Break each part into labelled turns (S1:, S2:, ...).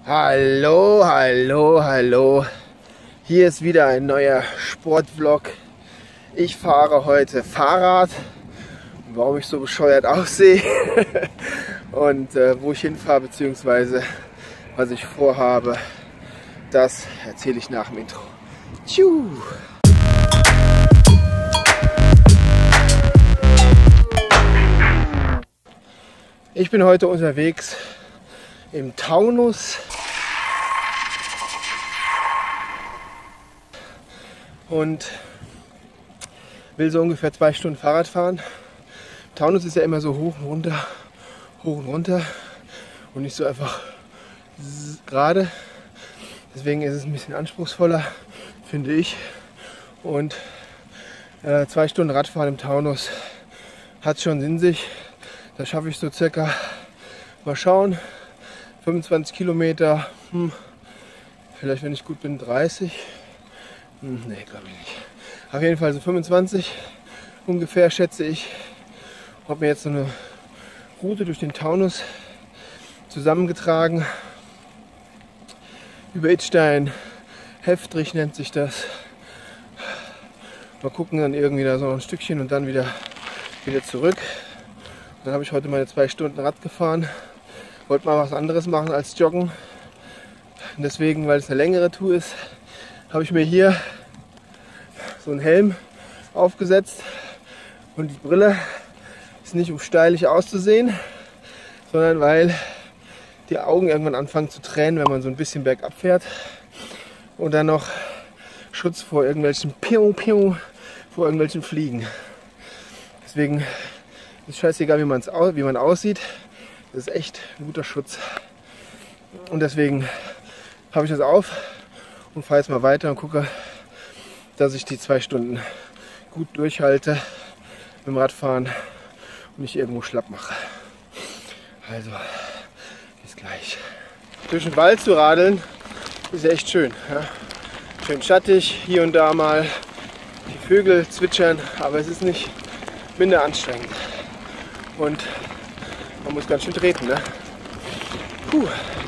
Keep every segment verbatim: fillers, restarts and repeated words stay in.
S1: Hallo, hallo, hallo. Hier ist wieder ein neuer Sportvlog. Ich fahre heute Fahrrad. Warum ich so bescheuert aussehe und äh, wo ich hinfahre, beziehungsweise was ich vorhabe, das erzähle ich nach dem Intro. Tschu. Ich bin heute unterwegs im Taunus und will so ungefähr zwei Stunden Fahrrad fahren. Taunus ist ja immer so hoch und runter, hoch und runter und nicht so einfach gerade. Deswegen ist es ein bisschen anspruchsvoller, finde ich. Und äh, zwei Stunden Radfahren im Taunus hat schon in sich. Da schaffe ich so circa, mal schauen, fünfundzwanzig Kilometer, hm, vielleicht wenn ich gut bin dreißig, hm, nee, glaube ich nicht. Auf jeden Fall so fünfundzwanzig ungefähr, schätze ich. Ich habe mir jetzt so eine Route durch den Taunus zusammengetragen. Über Idstein, Heftrich nennt sich das. Mal gucken, dann irgendwie da so ein Stückchen und dann wieder, wieder zurück. Dann habe ich heute meine zwei Stunden Rad gefahren. Wollte mal was anderes machen als joggen. Und deswegen, weil es eine längere Tour ist, habe ich mir hier so einen Helm aufgesetzt. Und die Brille ist nicht, um stylisch auszusehen, sondern weil die Augen irgendwann anfangen zu tränen, wenn man so ein bisschen bergab fährt. Und dann noch Schutz vor irgendwelchen Piu, Piu, vor irgendwelchen Fliegen. Deswegen ist scheißegal, wie, man's, wie man aussieht. Das ist echt ein guter Schutz. Und deswegen habe ich das auf und fahre jetzt mal weiter und gucke, dass ich die zwei Stunden gut durchhalte mit dem Radfahren und nicht irgendwo schlapp mache. Also, bis gleich. Durch den Wald zu radeln ist echt schön. Ja? Schön schattig, hier und da mal die Vögel zwitschern, aber es ist nicht minder anstrengend. Und man muss ganz schön treten, ne? Puh.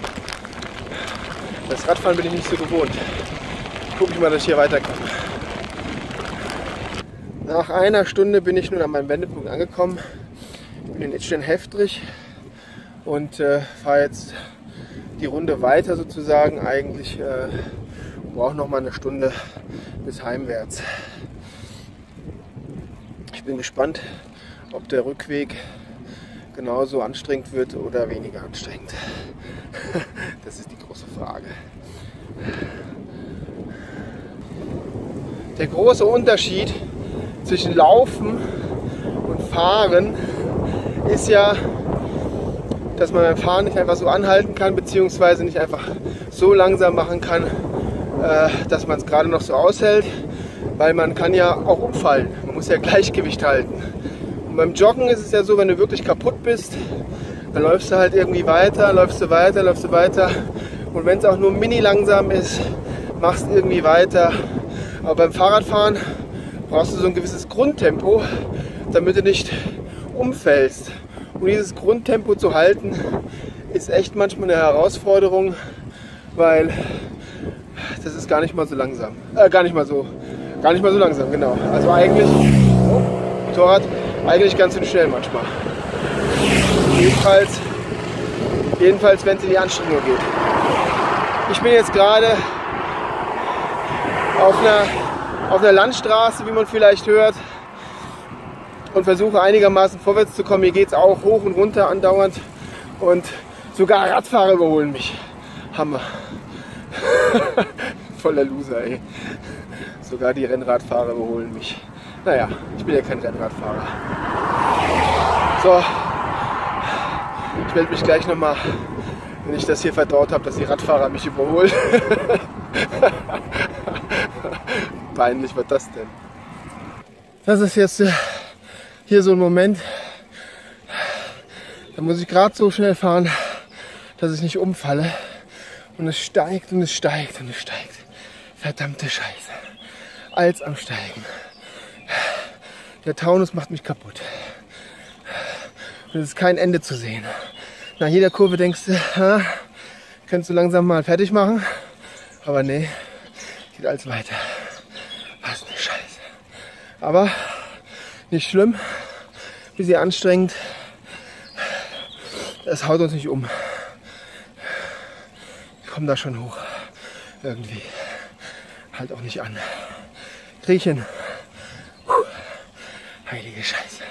S1: Das Radfahren bin ich nicht so gewohnt. Guck ich mal, dass ich hier weiterkomme. Nach einer Stunde bin ich nun an meinem Wendepunkt angekommen. Ich bin in Idstein-Heftrich und äh, fahre jetzt die Runde weiter sozusagen. Eigentlich äh, brauche noch mal eine Stunde bis heimwärts. Ich bin gespannt, ob der Rückweg genauso anstrengend wird oder weniger anstrengend. Das ist die große Frage. Der große Unterschied zwischen Laufen und Fahren ist ja, dass man beim Fahren nicht einfach so anhalten kann, beziehungsweise nicht einfach so langsam machen kann, dass man es gerade noch so aushält, weil man kann ja auch umfallen. Man muss ja Gleichgewicht halten. Und beim Joggen ist es ja so, wenn du wirklich kaputt bist, dann läufst du halt irgendwie weiter, läufst du weiter, läufst du weiter. Und wenn es auch nur mini langsam ist, machst du irgendwie weiter. Aber beim Fahrradfahren brauchst du so ein gewisses Grundtempo, damit du nicht umfällst. Und dieses Grundtempo zu halten, ist echt manchmal eine Herausforderung, weil das ist gar nicht mal so langsam. Äh, gar nicht mal so, gar nicht mal so langsam, genau. Also eigentlich, oh, Motorrad, eigentlich ganz schön schnell manchmal. Jedenfalls, jedenfalls wenn es in die Anstrengung geht. Ich bin jetzt gerade auf einer, auf einer Landstraße, wie man vielleicht hört, und versuche einigermaßen vorwärts zu kommen. Hier geht es auch hoch und runter andauernd und sogar Radfahrer überholen mich. Hammer. Voller Loser, ey. Sogar die Rennradfahrer überholen mich. Naja, ich bin ja kein Rennradfahrer. So, ich melde mich gleich nochmal, wenn ich das hier verdaut habe, dass die Radfahrer mich überholen. Peinlich, was das denn? Das ist jetzt äh, hier so ein Moment, da muss ich gerade so schnell fahren, dass ich nicht umfalle. Und es steigt und es steigt und es steigt. Verdammte Scheiße. Als am Steigen. Der Taunus macht mich kaputt. Und es ist kein Ende zu sehen. Nach jeder Kurve denkst du, ha, könnte so langsam mal fertig machen. Aber nee, geht alles weiter. Was eine Scheiße. Aber nicht schlimm. Bisschen anstrengend. Das haut uns nicht um. Wir kommen da schon hoch. Irgendwie. Halt auch nicht an. Kriechen. Puh. Heilige Scheiße.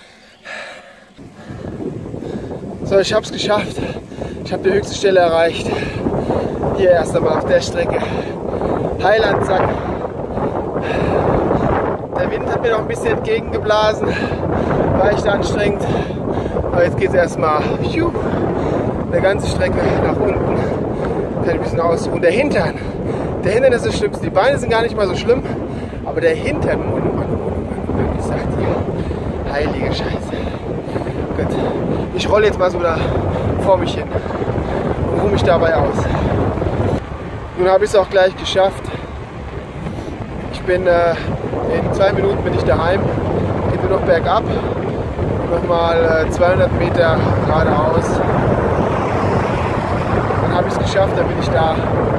S1: So, ich hab's geschafft. Ich habe die höchste Stelle erreicht. Hier erst einmal auf der Strecke. Heilandsack. Der Wind hat mir noch ein bisschen entgegengeblasen. War echt anstrengend. Aber jetzt geht es erstmal eine ganze Strecke nach unten. Kann ich ein bisschen ausruhen. Der Hintern. Der Hintern ist das Schlimmste. Die Beine sind gar nicht mal so schlimm. Aber der Hintern, oh Mann, oh Mann, oh Mann, ich sag dir, heilige Scheiße. Gut. Ich rolle jetzt mal so da vor mich hin und ruhe mich dabei aus. Nun habe ich es auch gleich geschafft. Ich bin äh, in zwei Minuten bin ich daheim. Geht nur noch bergab. Nochmal äh, zweihundert Meter geradeaus. Dann habe ich es geschafft, dann bin ich da.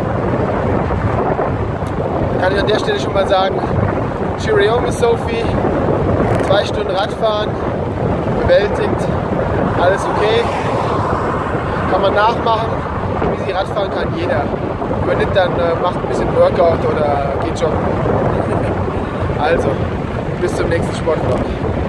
S1: Dann kann ich an der Stelle schon mal sagen, Cheerio Miss Sophie, zwei Stunden Radfahren, bewältigt, alles okay. Kann man nachmachen, wie sie Radfahren kann jeder. Wenn nicht, dann äh, macht ein bisschen Workout oder geht joggen. Also, bis zum nächsten Sportblock.